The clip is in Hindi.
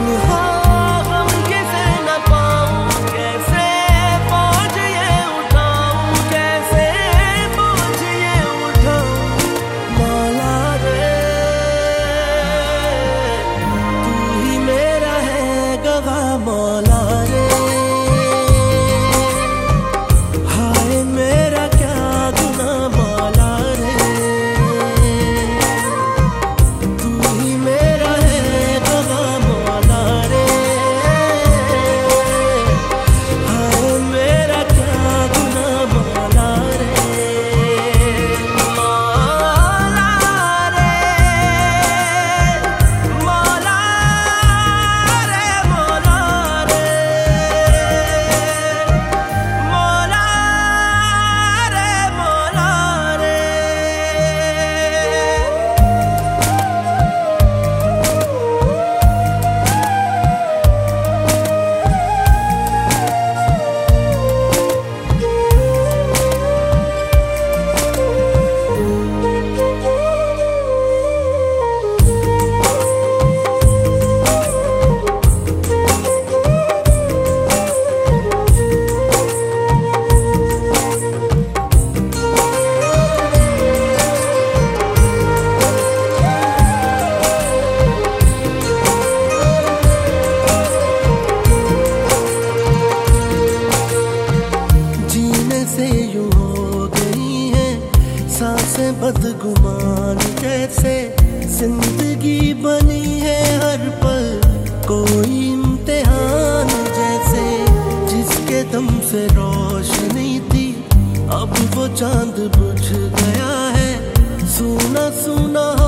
तन्हा गम किसे न पाऊं, कैसे बोझ ये उठाऊं, कैसे बोझ ये उठाऊं। मौला रे तू ही मेरा है गवाह, मौला रे हाय मेरा क्या गुनाह, मौला रे तू ही मेरा है गवाह, मौला रे हाय मेरा क्या गुनाह, मौला रे मौला रे मौला रे मौला रे मौला रे मौला रे। जीने से यूं हो गई है सांसें बदगुमान, जैसे जिंदगी बनी है हर पल कोई इम्तिहान। जैसे जिसके दम से रोशनी थी अब वो चांद बुझ गया है, सूना सूना